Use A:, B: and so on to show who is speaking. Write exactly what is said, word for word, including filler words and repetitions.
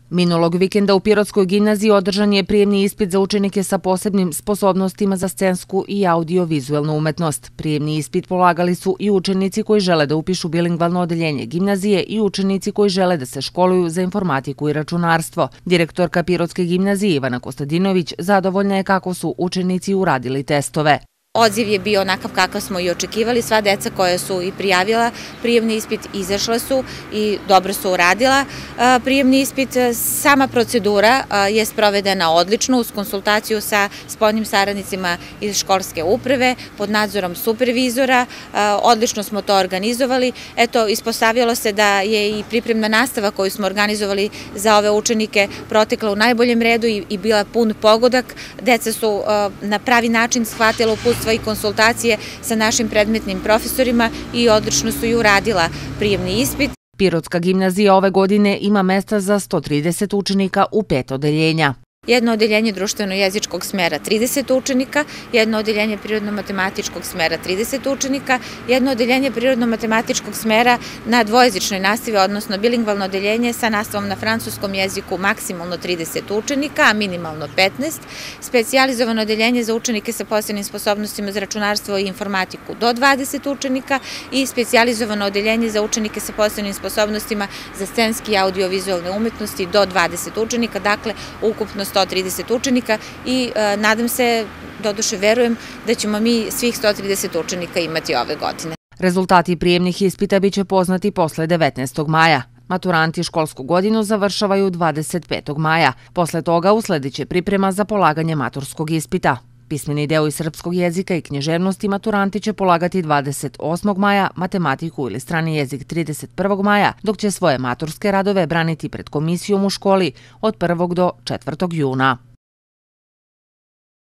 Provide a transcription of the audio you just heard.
A: Minulog vikenda u Pirotskoj gimnaziji održan je prijemni ispit za učenike sa posebnim sposobnostima za scensku i audio-vizuelnu umetnost. Prijemni ispit polagali su i učenici koji žele da upišu bilingvalno odeljenje gimnazije i učenici koji žele da se školuju za informatiku i računarstvo. Direktorka Pirotske gimnazije Ivana Kostadinović zadovoljna je kako su učenici uradili testove.
B: Odziv je bio onakav kakav smo i očekivali. Sva deca koja su i prijavila prijemni ispit izašla su i dobro su uradila prijemni ispit. Sama procedura je sprovedena odlično uz konsultaciju sa spoljnim saradnicima iz školske uprave pod nadzorom supervizora. Odlično smo to organizovali. Eto, ispostavilo se da je i pripremna nastava koju smo organizovali za ove učenike protekla u najboljem redu i bila pun pogodak. Deca su na pravi način shvatila uputstva i konsultacije sa našim predmetnim profesorima i odlično su i uradila prijemni ispit.
A: Pirotska gimnazija ove godine ima mesta za sto trideset učenika u pet odeljenja.
B: Jedno odeljenje društveno-jezičkog smera trideset učenika, jedno odeljenje prirodno-matematičkog smera trideset učenika, jedno odeljenje prirodno-matematičkog smera na dvojezičnoj nastavi, odnosno bilingvalno odeljenje sa nastavom na francuskom jeziku maksimalno trideset učenika, a minimalno petnaest, specijalizovano odeljenje za učenike sa posebnim sposobnostima za računarstvo i informatiku do dvadeset učenika i specijalizovano odeljenje za učenike sa posebnim sposobnostima za scenski i audio-vizualne umetnosti do dvadeset učenika, dakle ukupno sto trideset učenika i nadam se, doduše verujem, da ćemo mi svih sto trideset učenika imati ove godine.
A: Rezultati prijemnih ispita biće poznati posle devetnaestog maja. Maturanti školsku godinu završavaju dvadeset petog maja. Posle toga uslediće priprema za polaganje maturskog ispita. Pismeni deo iz srpskog jezika i književnosti maturanti će polagati dvadeset osmog maja, matematiku ili strani jezik trideset prvog maja, dok će svoje maturske radove braniti pred komisijom u školi od prvog do četvrtog juna.